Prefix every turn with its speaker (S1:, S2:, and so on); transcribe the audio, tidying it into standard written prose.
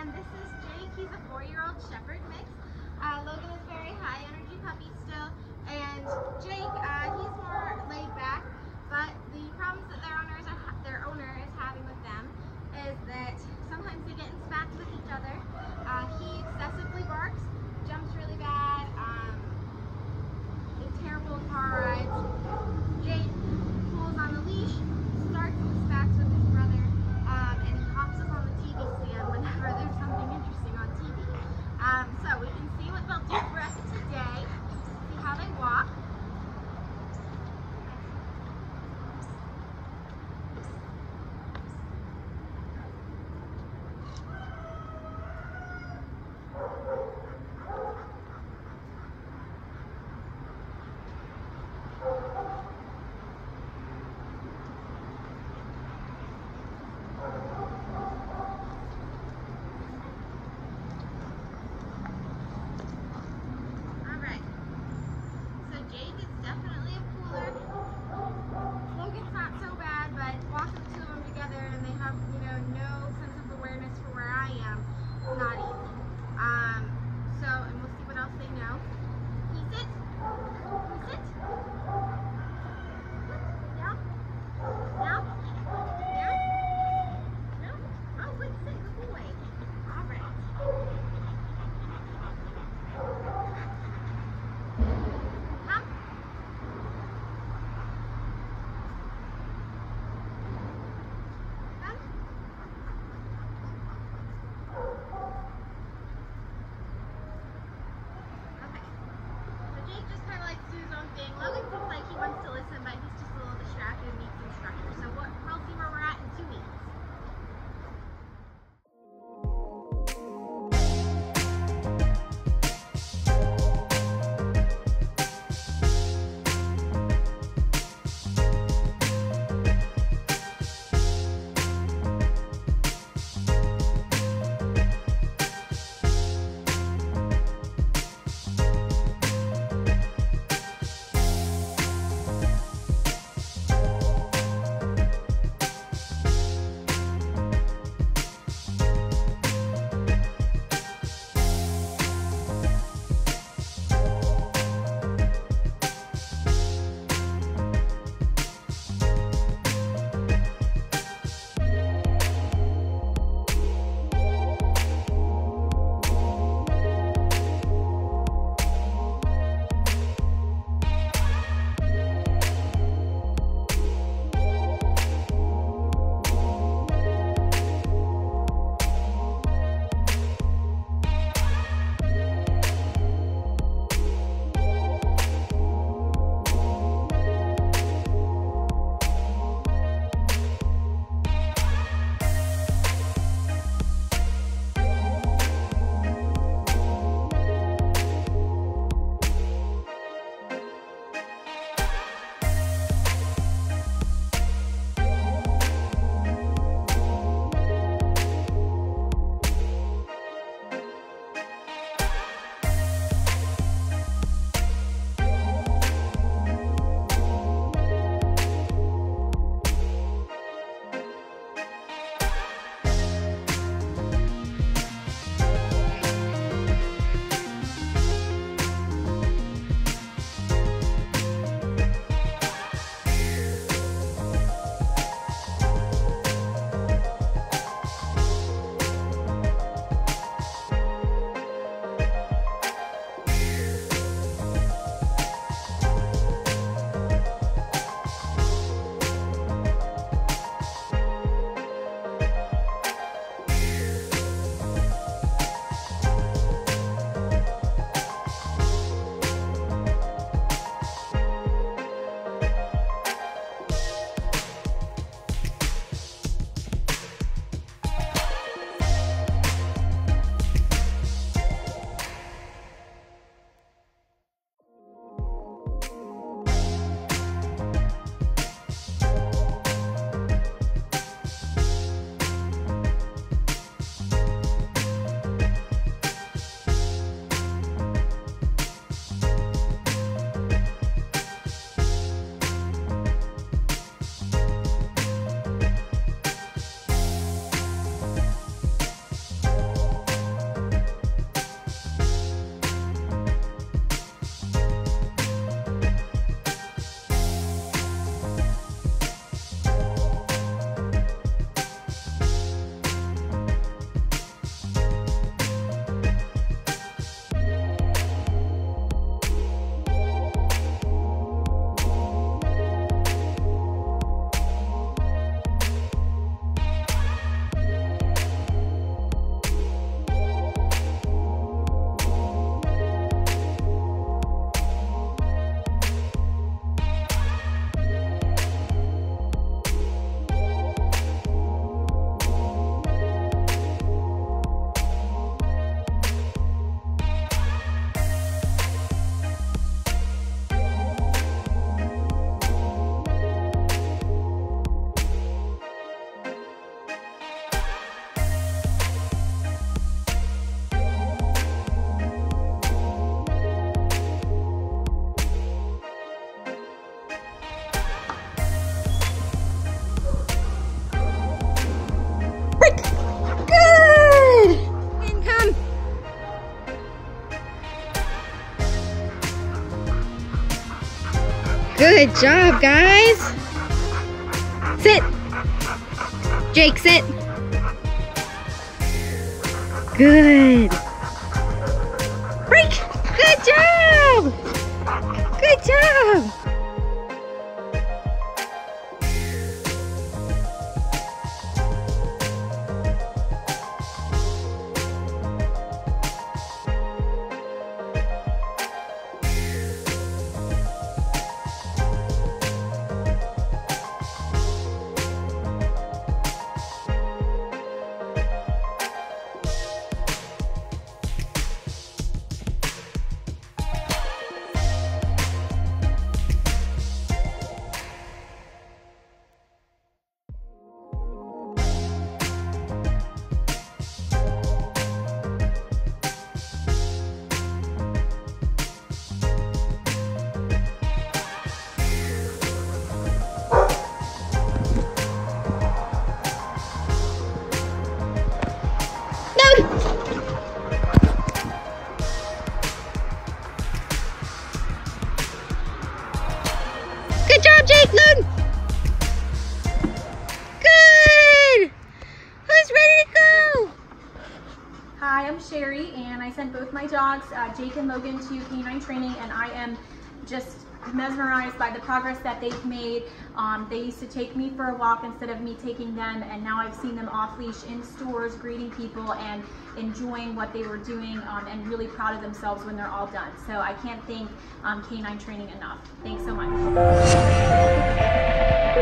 S1: and this is Jake. He's a 4-year-old Shepherd mix. Logan is very high energy puppy still, and Jake, he's more laid back, but the problems that their owner is having with them is that sometimes they get in spats with each other. He excessively barks, jumps really bad, is terrible in car rides. Jake pulls on the leash, starts the spats with his brother, and he hops up on the TV stand whenever there's something interesting on TV. So we can see what they'll do for us today. See how they walk. Good job, guys. Sit. Jake, sit. Good. Break. Good job. Good job. Good job, Jake, Logan. Good. Who's ready to go?
S2: Hi, I'm Sherry, and I sent both my dogs, Jake and Logan, to K9 Training, and I am just mesmerized by the progress that they've made. They used to take me for a walk instead of me taking them, and now I've seen them off leash in stores, greeting people and enjoying what they were doing, and really proud of themselves when they're all done. So I can't thank K9 Training enough. Thanks so much.